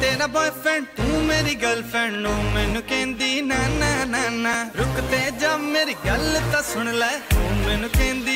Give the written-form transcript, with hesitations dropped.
तेरा बॉयफ्रेंड तू मेरी गर्लफ्रेंड नू मैनू कहंदी ना ना ना ना। रुक ते जा मेरी गल तां सुन लै, तू मैनू कहंदी